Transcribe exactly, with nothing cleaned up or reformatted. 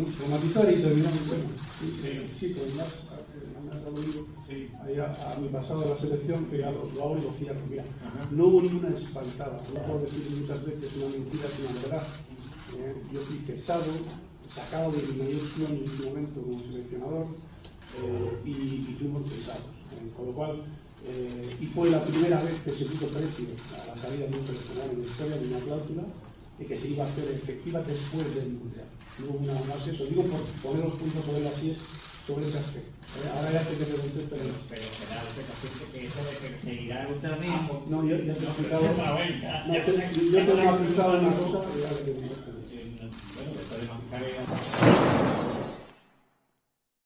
traumatizar y terminar el tema. Sí, sí, pero además, lo digo, sí, a, a mi pasado de la selección, que ya lo, lo hago y lo cierro. Mira, ajá, no hubo ninguna espantada. No puedo decir muchas veces una mentira es una verdad. Eh, yo fui cesado, sacado de mi mayor sueño en su momento como seleccionador eh, y, y fuimos cesados. Eh, con lo cual, eh, y fue la primera vez que se puso precio a la salida de un seleccionador en la historia de una cláusula de que se iba a hacer efectiva después del Mundial. No hubo nada más eso. Digo por poner los puntos sobre las sillas sobre ese aspecto. Eh, ahora ya te que te conteste. Pero, pero será usted que eso de que seguirá usted mismo. No, yo ya te he explicado. No, yo te he explicado una cosa.